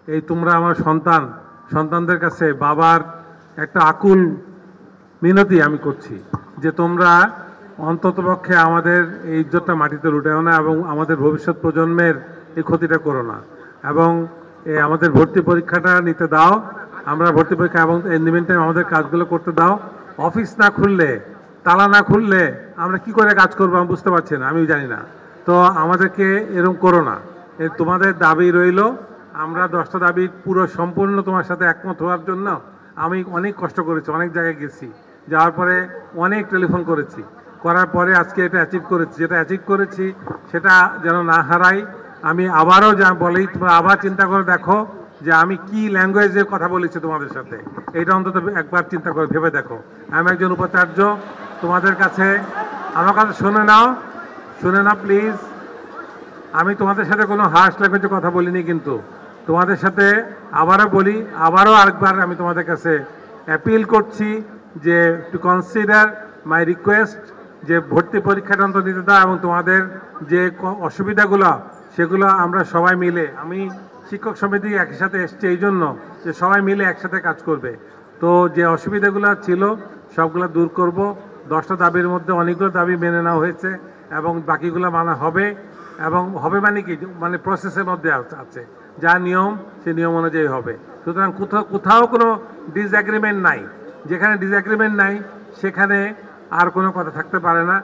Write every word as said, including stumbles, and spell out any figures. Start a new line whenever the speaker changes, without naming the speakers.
এই তোমরা আমার সন্তান, সন্তানদের কাছে বাবার একটা আকুল মিনতি আমি করছি যে তোমরা অন্ততপক্ষে আমাদের এই ইজ্জতটা মাটিতে লুটাও না এবং আমাদের ভবিষ্যৎ প্রজন্মের এই ক্ষতিটা করো না, এবং এই আমাদের ভর্তি পরীক্ষাটা নিতে দাও। আমরা ভর্তি পরীক্ষা এবং ইন টাইম আমাদের কাজগুলো করতে দাও। অফিস না খুললে, তালা না খুললে আমরা কি করে কাজ করবো আমি বুঝতে পারছি না, আমি জানি না। তো আমাদেরকে এরকম করো না। তোমাদের দাবি রইল, আমরা দশটা দাবি পুরো সম্পূর্ণ তোমার সাথে একমত হওয়ার জন্য আমি অনেক কষ্ট করেছি, অনেক জায়গায় গেছি, যাওয়ার পরে অনেক টেলিফোন করেছি, করার পরে আজকে এটা অ্যাচিভ করেছি। যেটা অ্যাচিভ করেছি সেটা যেন না হারাই। আমি আবারও যা বলি, তোমরা আবার চিন্তা করে দেখো যে আমি কি ল্যাঙ্গুয়েজে কথা বলেছি তোমাদের সাথে, এইটা অন্তত একবার চিন্তা করে ভেবে দেখো। আমি একজন উপাচার্য, তোমাদের কাছে আমার কাছে শুনে নাও, শুনে নাও প্লিজ। আমি তোমাদের সাথে কোনো হার্শ ল্যাঙ্গুয়েজে কথা বলিনি, কিন্তু তোমাদের সাথে আবারও বলি, আবারও আরেকবার আমি তোমাদের কাছে অ্যাপিল করছি যে টু কনসিডার মাই রিকোয়েস্ট, যে ভর্তি পরীক্ষাটা অন্তত দিতে দাও, এবং তোমাদের যে অসুবিধাগুলো সেগুলো আমরা সবাই মিলে, আমি শিক্ষক সমিতি একই সাথে এসছি এই জন্য যে সবাই মিলে একসাথে কাজ করবে। তো যে অসুবিধাগুলো ছিল সবগুলো দূর করব। দশটা দাবির মধ্যে অনেকগুলো দাবি মেনে নেওয়া হয়েছে এবং বাকিগুলো মানা হবে, এবং হবে মানে কি, মানে প্রসেসের মধ্যে আছে, যা নিয়ম সে নিয়ম অনুযায়ী হবে। সুতরাং কোথাও কোথাও কোনো ডিসএগ্রিমেন্ট নাই। যেখানে ডিসএগ্রিমেন্ট নাই সেখানে আর কোনো কথা থাকতে পারে না।